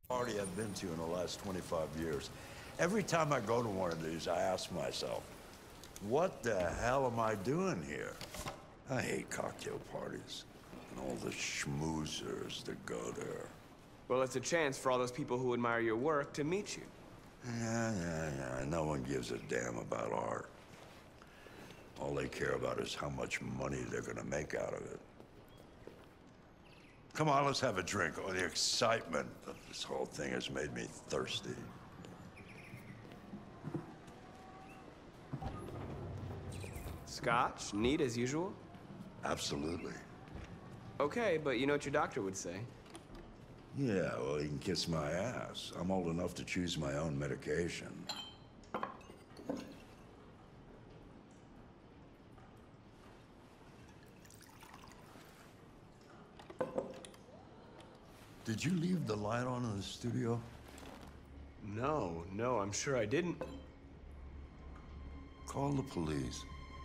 party I've been to in the last 25 years. Every time I go to one of these, I ask myself, what the hell am I doing here? I hate cocktail parties and all the schmoozers that go there. Well, it's a chance for all those people who admire your work to meet you. Yeah. No one gives a damn about art. All they care about is how much money they're gonna make out of it. Come on, let's have a drink. Oh, the excitement of this whole thing has made me thirsty. Scotch? Neat as usual? Absolutely. Okay, but you know what your doctor would say. Yeah, well, he can kiss my ass. I'm old enough to choose my own medication. Did you leave the light on in the studio? No, I'm sure I didn't. Call the police.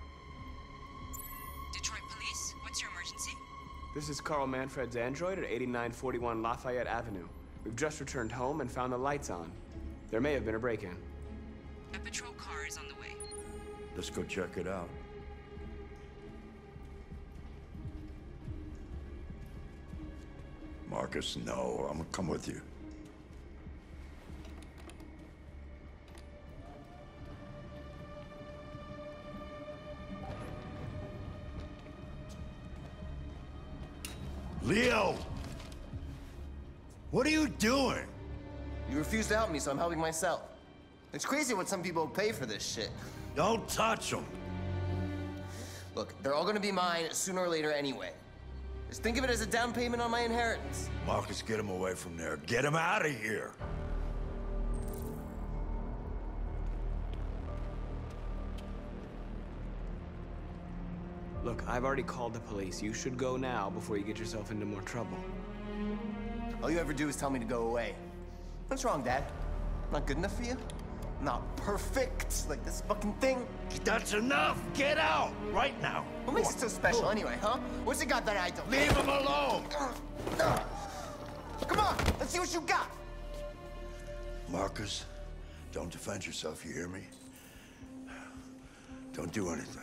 Detroit Police, what's your emergency? This is Carl Manfred's android at 8941 Lafayette Avenue. We've just returned home and found the lights on. There may have been a break-in. A patrol car is on the way. Let's go check it out. Marcus, no, I'm gonna come with you. Leo! What are you doing? You refuse to help me, so I'm helping myself. It's crazy what some people pay for this shit. Don't touch him. Look, they're all gonna be mine sooner or later anyway. Just think of it as a down payment on my inheritance. Marcus, get him away from there. Get him out of here. Look, I've already called the police. You should go now before you get yourself into more trouble. All you ever do is tell me to go away. What's wrong, Dad? I'm not good enough for you? I'm not perfect like this fucking thing? That's enough. Get out right now. What makes it so special anyway, huh? What's it got that I don't? Leave him alone. Come on, let's see what you got. Marcus, don't defend yourself, you hear me? Don't do anything.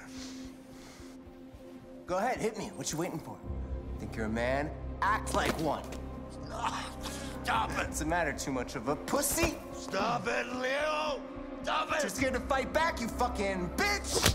Go ahead, hit me. What you waiting for? Think you're a man? Act like one. Stop it! What's the matter? Too much of a pussy? Stop it, Leo! Stop it! You're scared to fight back, you fucking bitch!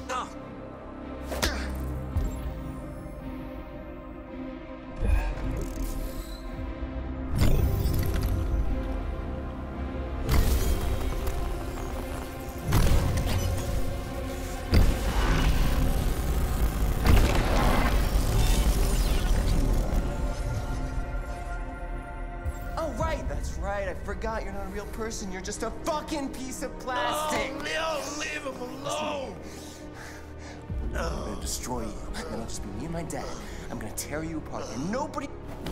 Right, I forgot you're not a real person. You're just a fucking piece of plastic. Oh, Leo, leave him alone. I'm gonna destroy you. Then it'll just be me and my dad. I'm gonna tear you apart, and nobody.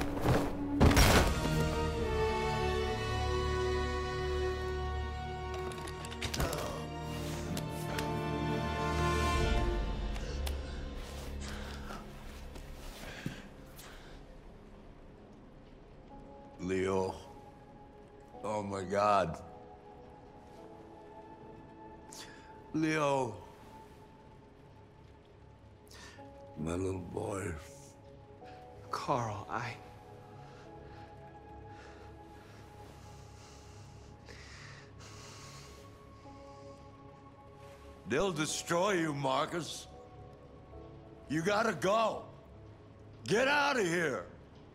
Leo. Oh my God. Leo. My little boy. Carl, They'll destroy you, Marcus. You gotta go. Get out of here.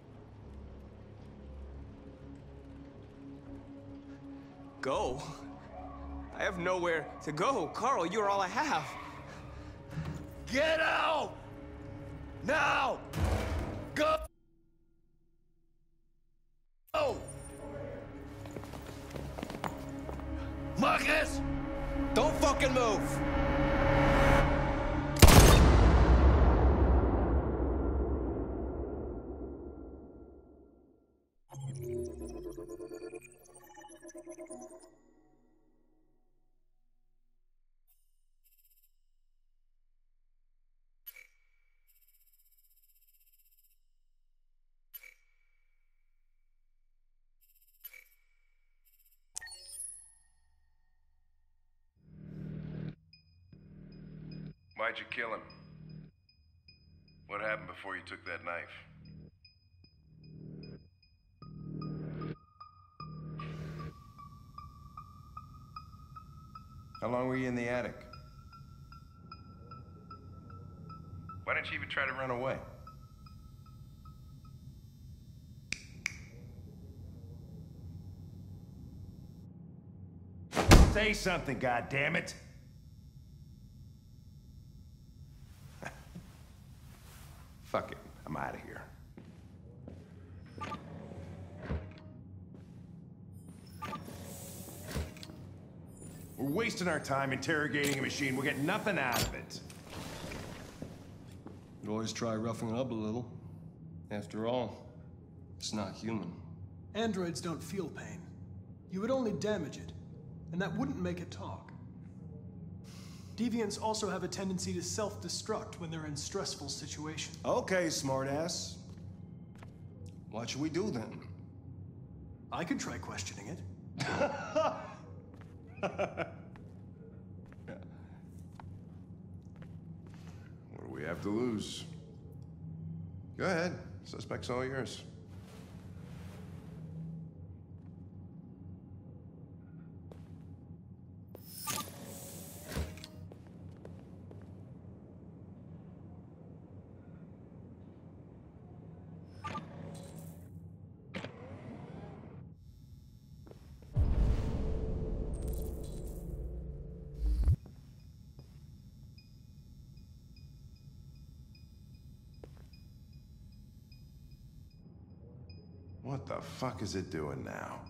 Go? I have nowhere to go. Carl, you're all I have. Get out! Now! Go! Go! Marcus! Don't fucking move! Why'd you kill him? What happened before you took that knife? How long were you in the attic? Why didn't you even try to run away? Say something, goddammit! Fuck it, I'm out of here. We're wasting our time interrogating a machine. We'll get nothing out of it. You always try roughing it up a little. After all, it's not human. Androids don't feel pain. You would only damage it, and that wouldn't make it talk. Deviants also have a tendency to self-destruct when they're in stressful situations. Okay, smartass. What should we do then? I could try questioning it. What do we have to lose? Go ahead. Suspect's all yours. What the fuck is it doing now?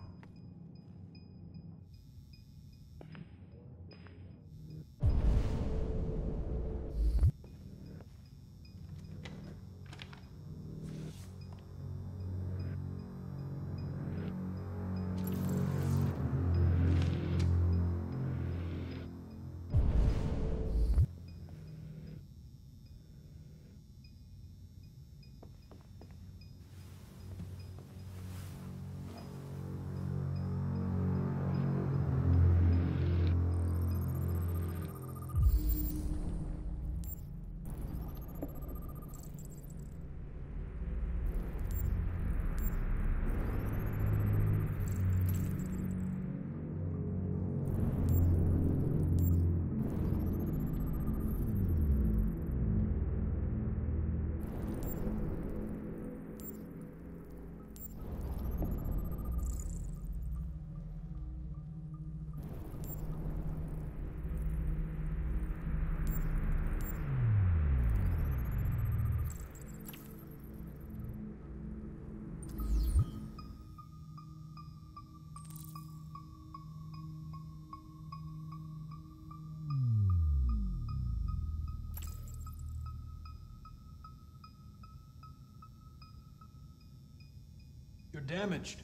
You're damaged.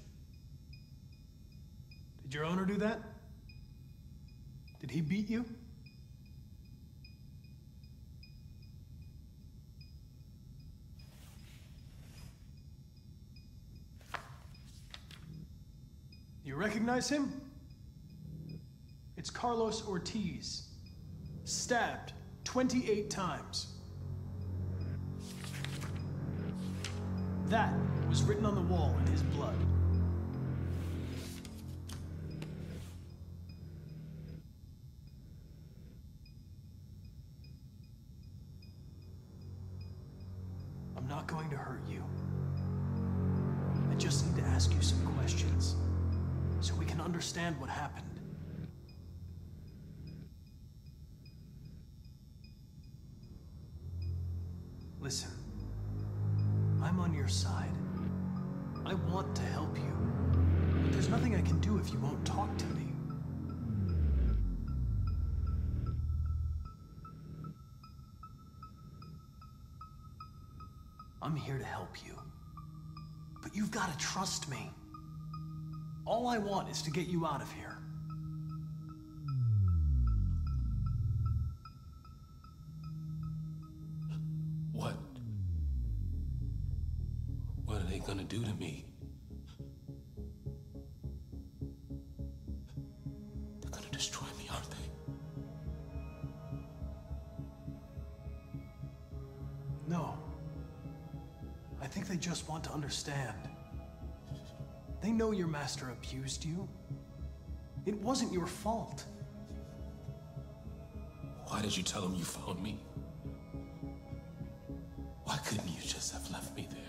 Did your owner do that? Did he beat you? You recognize him? It's Carlos Ortiz. Stabbed 28 times. That was written on the wall in his blood. I'm not going to hurt you. I just need to ask you some questions so we can understand what happened. Listen. I'm on your side. I want to help you. But there's nothing I can do if you won't talk to me. I'm here to help you. But you've got to trust me. All I want is to get you out of here. What are they gonna do to me? They're gonna destroy me, aren't they? just want to understand. They know your master abused you. It wasn't your fault. Why did you tell him you found me? Why couldn't you just have left me there?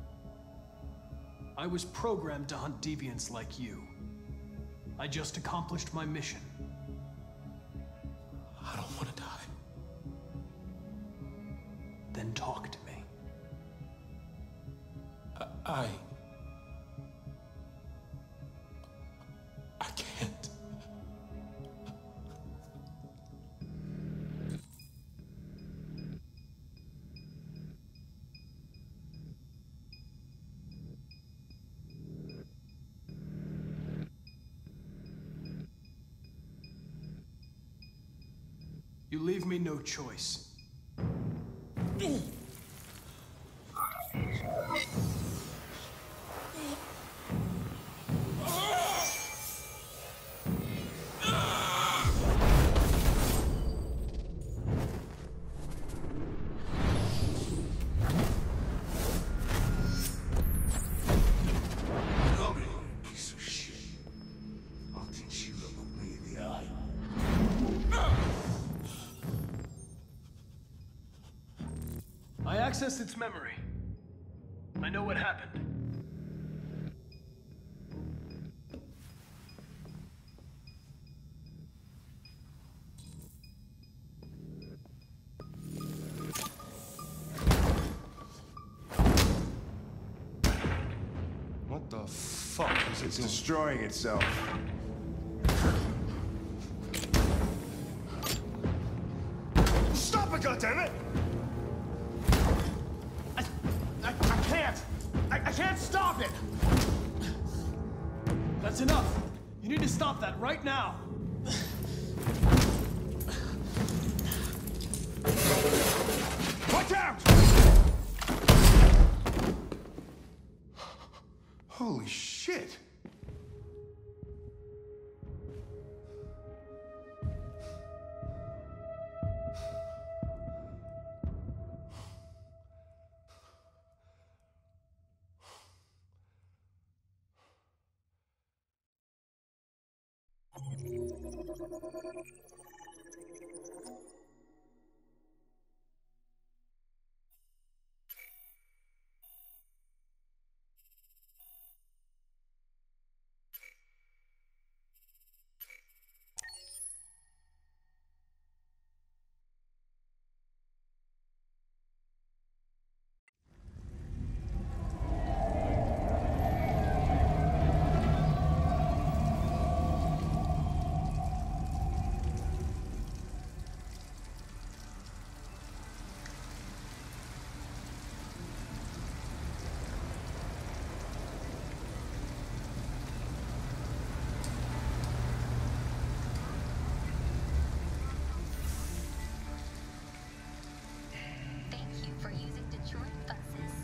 I was programmed to hunt deviants like you. I just accomplished my mission. I don't want to die. Then talk to me. I can't. You leave me no choice. Piece of shit. How can she look me in the eye? I accessed its memory. I know what happened. What the fuck is it doing? Destroying itself. Stop it, goddammit! I can't! I can't stop it! That's enough. You need to stop that right now. Watch out! Holy shit! Thank you for using Detroit buses.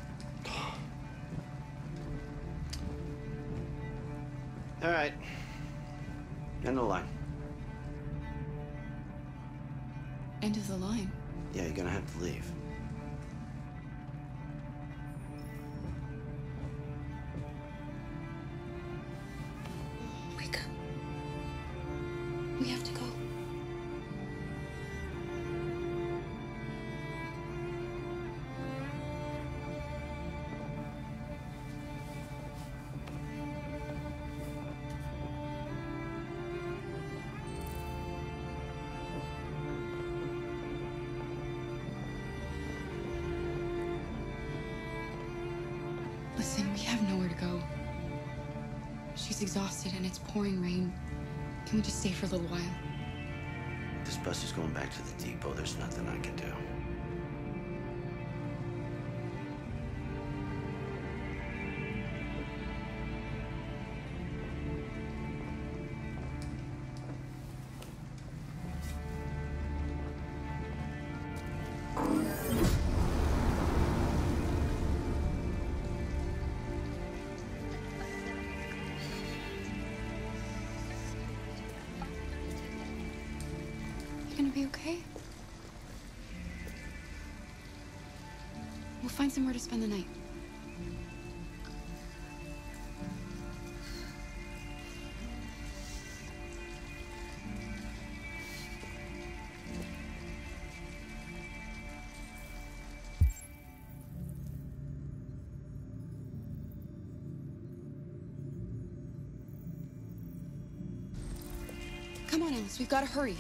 All right. End of the line. End of the line. Yeah, you're gonna have to leave. Wake up. We have to go. Listen, we have nowhere to go. She's exhausted and it's pouring rain. Can we just stay for a little while? This bus is going back to the depot. There's nothing I can do. You gonna be okay? We'll find somewhere to spend the night. on, Alice. We've got to hurry.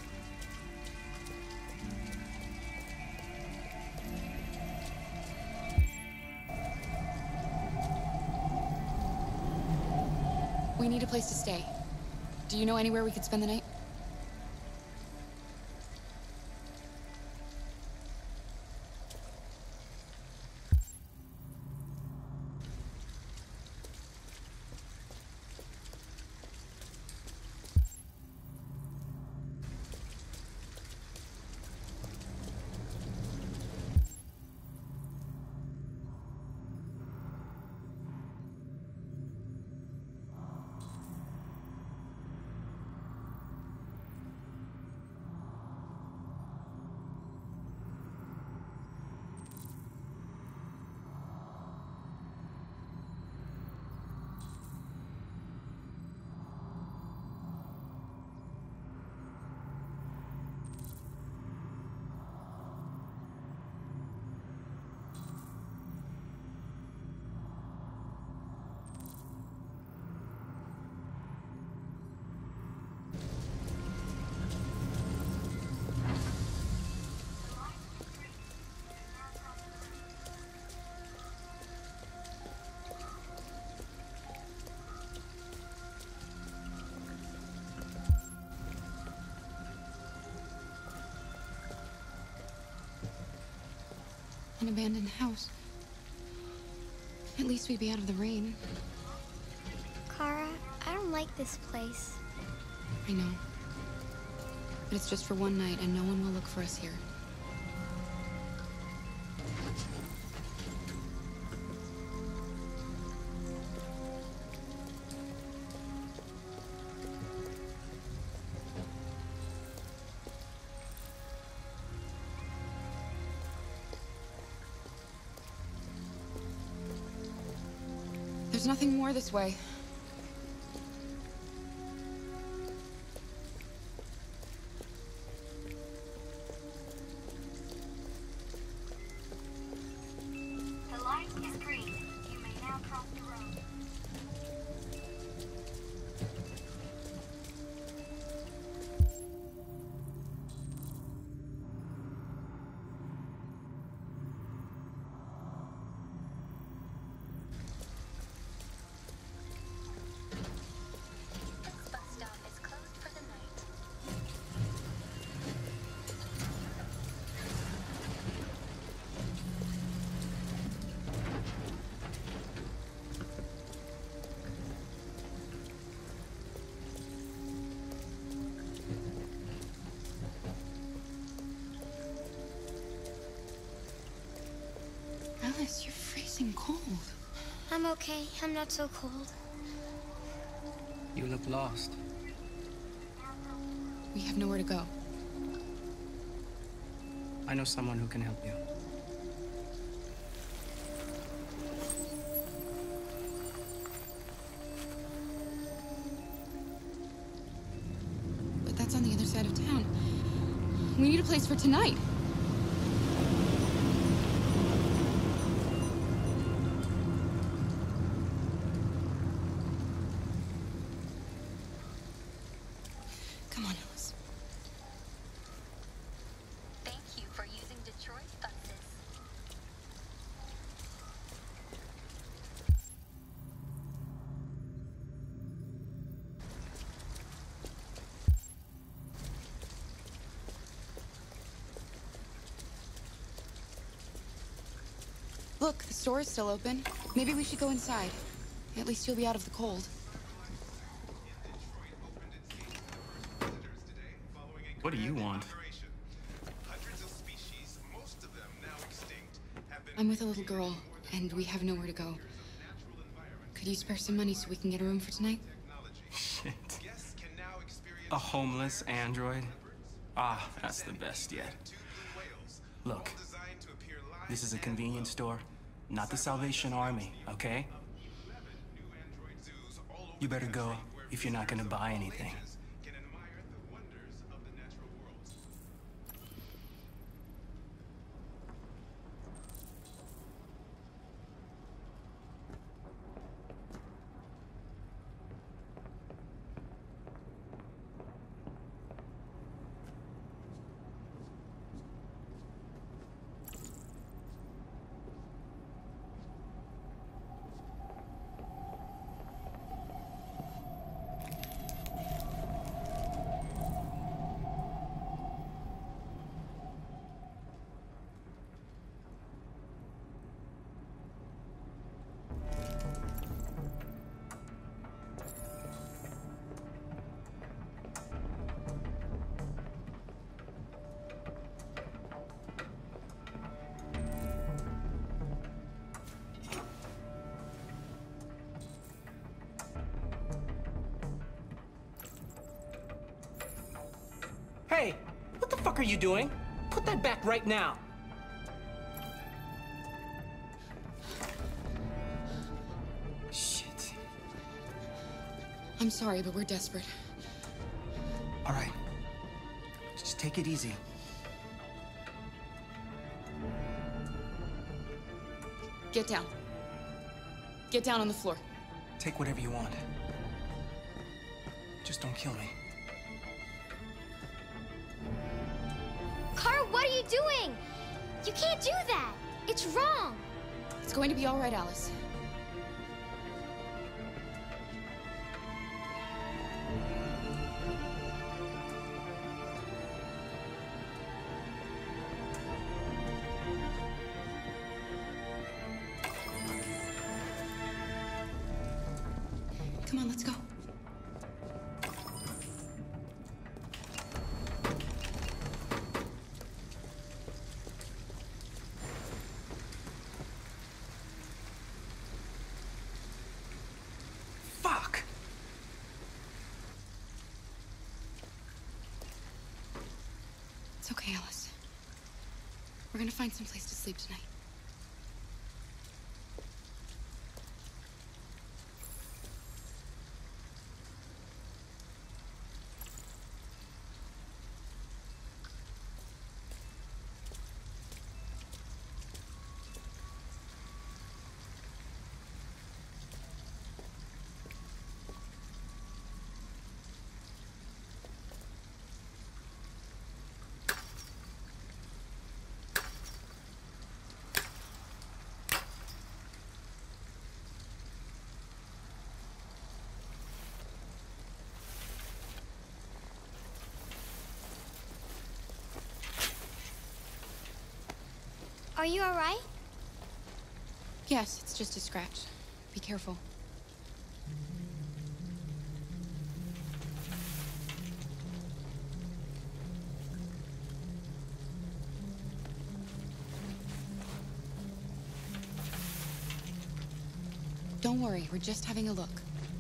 We need a place to stay. Do you know anywhere we could spend the night? An abandoned house. At least we'd be out of the rain. Kara, I don't like this place. I know. But it's just for one night, and no one will look for us here. There's nothing more this way. The light is green. You may now cross the road. This bus stop is closed for the night. Alice, you're freezing cold. I'm okay. I'm not so cold. You look lost. We have nowhere to go. I know someone who can help you. But that's on the other side of town. We need a place for tonight. Come on, Alice. Thank you for using Detroit buses. Look, the store is still open. Maybe we should go inside. At least you'll be out of the cold. What do you want? I'm with a little girl, and we have nowhere to go. Could you spare some money so we can get a room for tonight? Shit. A homeless android? Ah, that's the best yet. Look, this is a convenience store, not the Salvation Army, okay? You better go if you're not gonna buy anything. Hey, what the fuck are you doing? Put that back right now. Shit. I'm sorry, but we're desperate. All right. Just take it easy. Get down. Get down on the floor. Take whatever you want. Just don't kill me. Kara, what are you doing? You can't do that. It's wrong. It's going to be all right, Alice. Come on, let's go. Fuck! It's okay, Alice. We're gonna find some place to sleep tonight. Are you all right? Yes, it's just a scratch. Be careful. Don't worry, we're just having a look.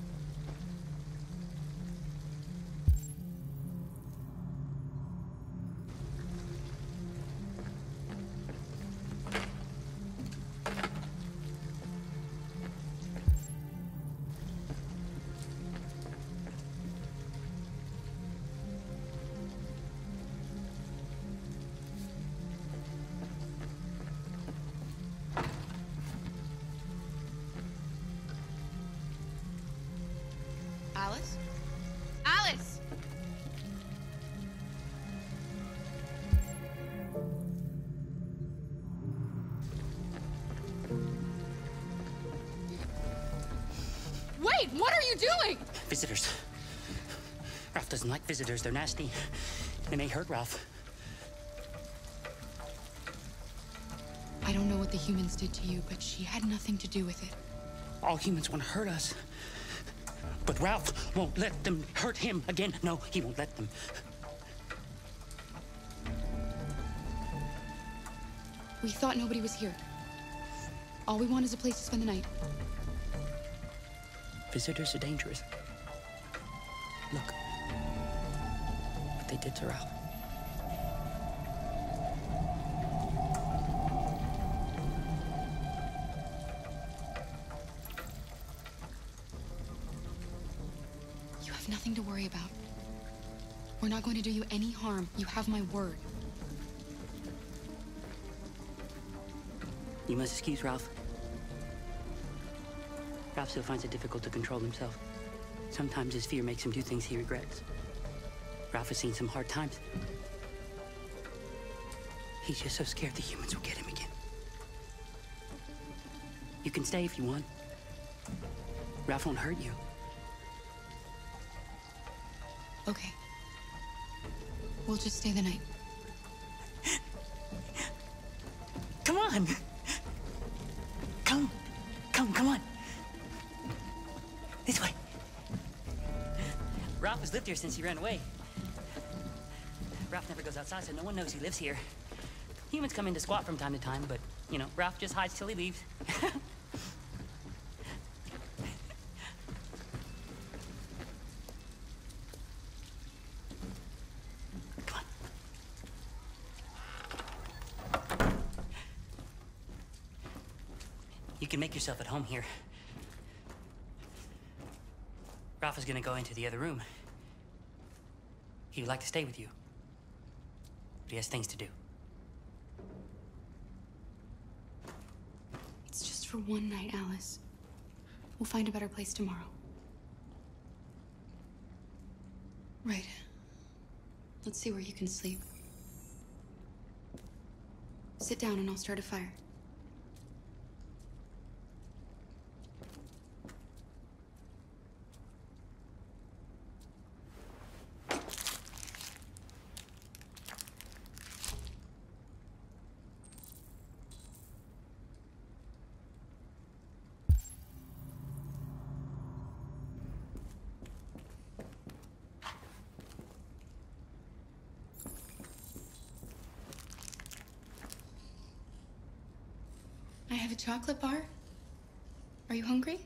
Alice? Alice! Wait, what are you doing? Visitors. Ralph doesn't like visitors. They're nasty. They may hurt Ralph. I don't know what the humans did to you, but she had nothing to do with it. All humans want to hurt us. But Ralph won't let them hurt him again. No, he won't let them. We thought nobody was here. All we want is a place to spend the night. Visitors are dangerous. Look what they did to Ralph. You have nothing to worry about. We're not going to do you any harm. You have my word. You must excuse Ralph. Ralph still finds it difficult to control himself. Sometimes his fear makes him do things he regrets. Ralph has seen some hard times. He's just so scared the humans will get him again. You can stay if you want. Ralph won't hurt you. Okay. We'll just stay the night. Come on! Come on! This way. Ralph has lived here since he ran away. Ralph never goes outside, so no one knows he lives here. Humans come in to squat from time to time, but, you know, Ralph just hides till he leaves. Come on. You can make yourself at home here. Ralph is gonna go into the other room. He would like to stay with you, but he has things to do. It's just for one night, Alice. We'll find a better place tomorrow. Right. Let's see where you can sleep. Sit down and I'll start a fire. I have a chocolate bar. Are you hungry?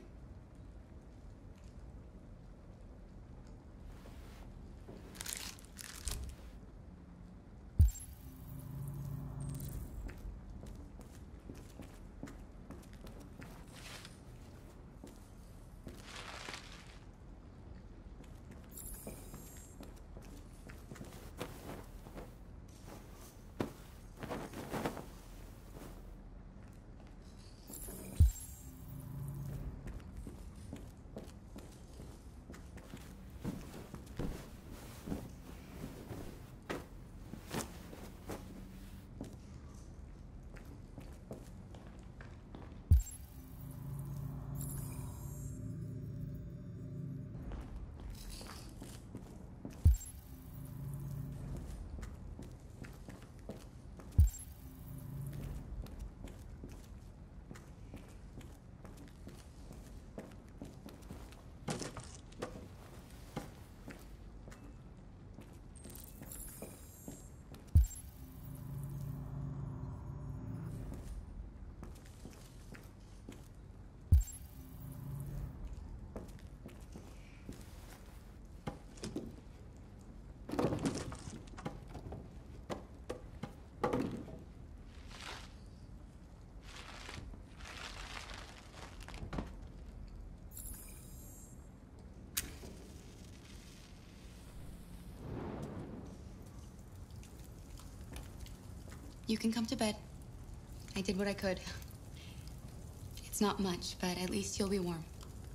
You can come to bed. I did what I could. It's not much, but at least you'll be warm.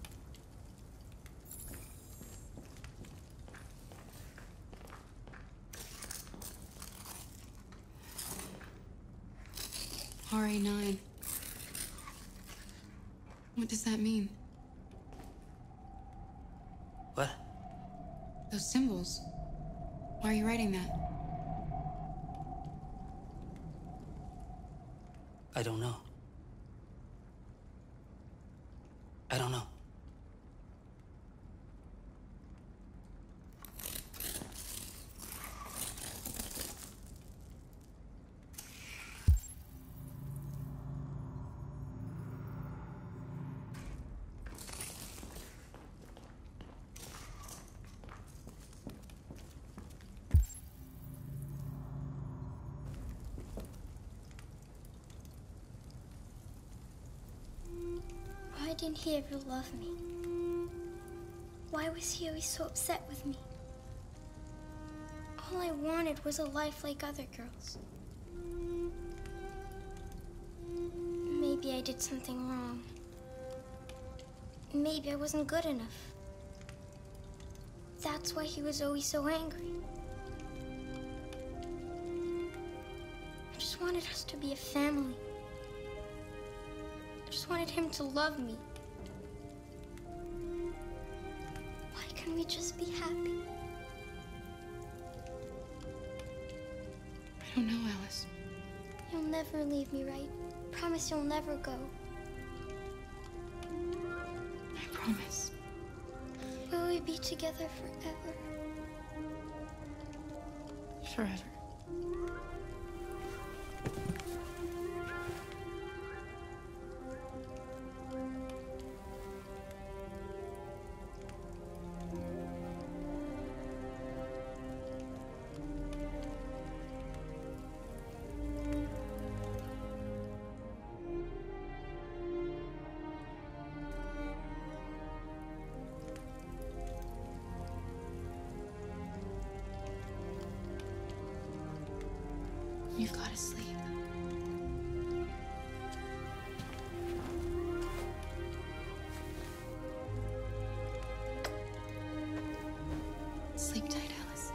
RA9. What does that mean? What? Those symbols. Why are you writing that? I don't know. I don't know. Why didn't he ever love me? Why was he always so upset with me? All I wanted was a life like other girls. Maybe I did something wrong. Maybe I wasn't good enough. That's why he was always so angry. I just wanted us to be a family. I just wanted him to love me. Why can't we just be happy? I don't know, Alice. You'll never leave me, right? Promise you'll never go. I promise. Will we be together forever? Forever. You've got to sleep. Sleep tight, Alice.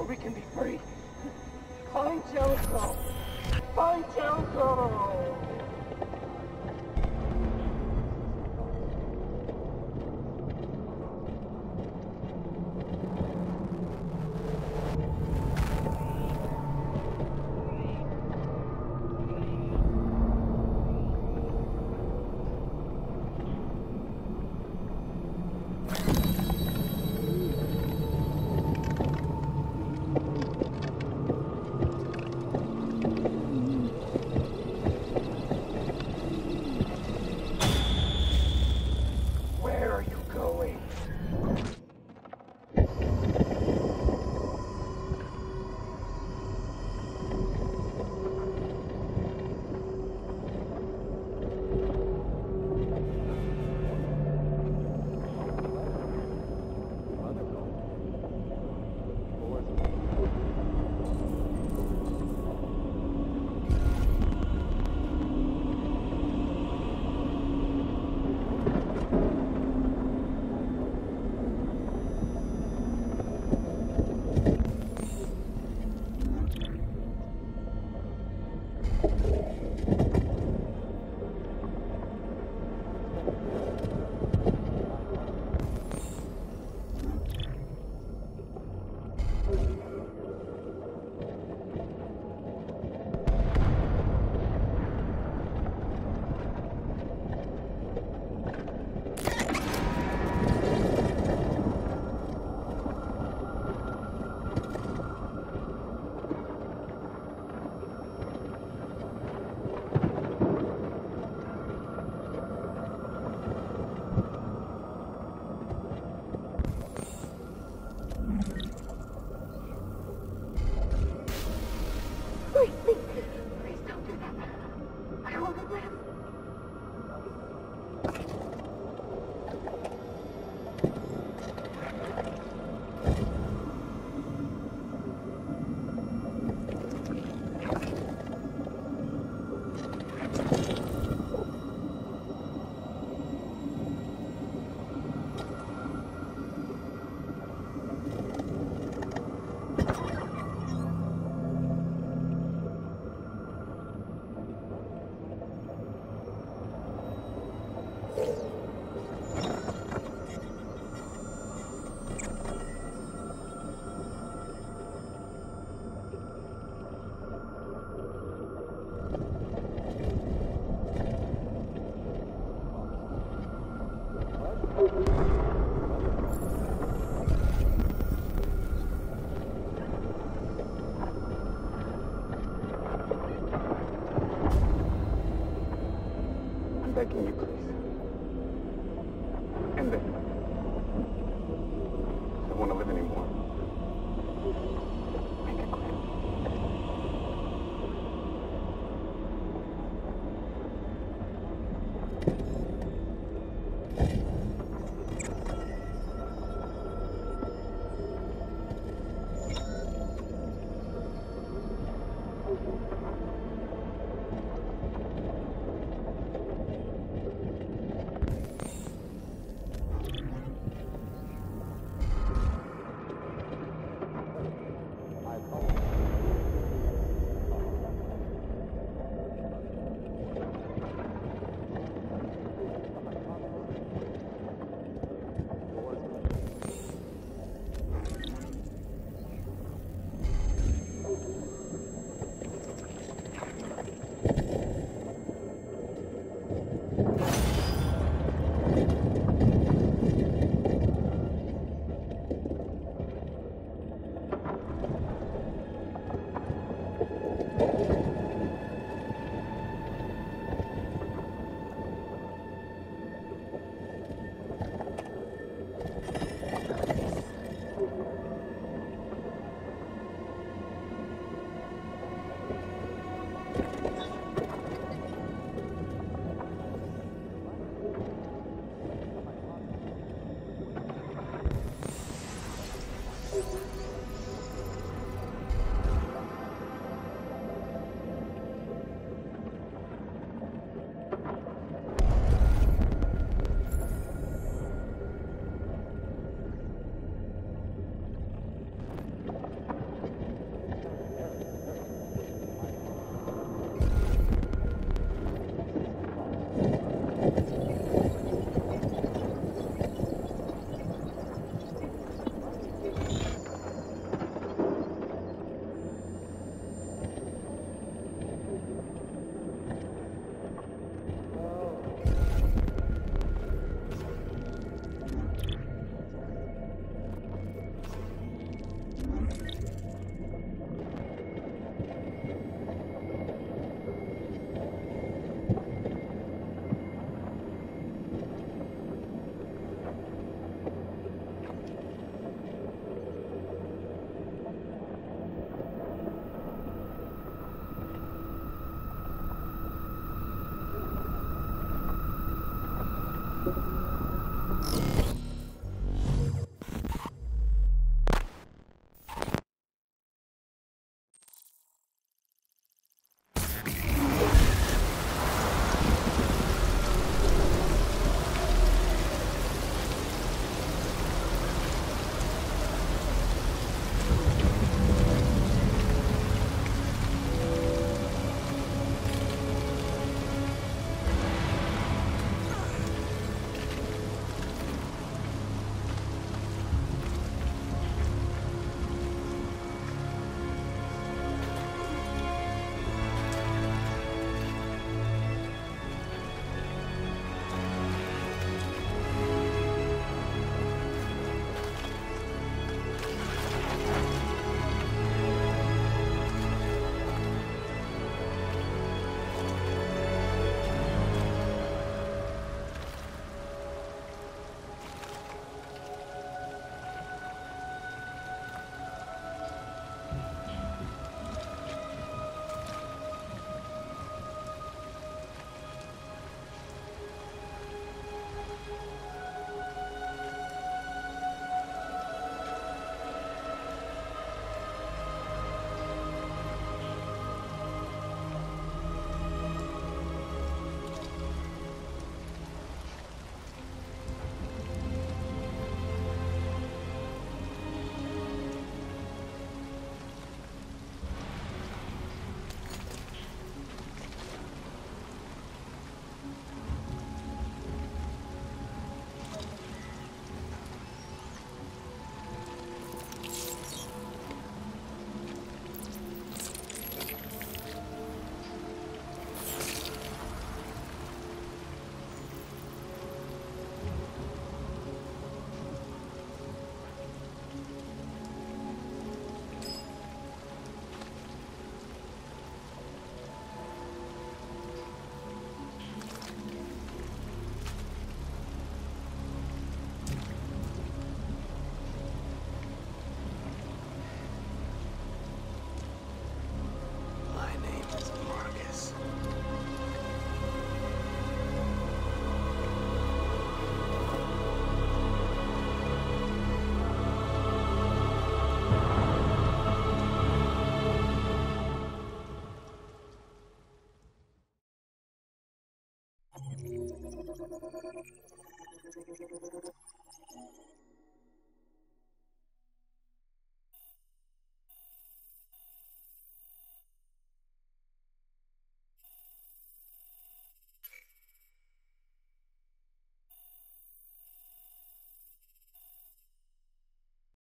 so we can be free. Find Jellicoe! Find Jellicoe! Begging you, please. End it. I don't want to live anymore. Make it clear.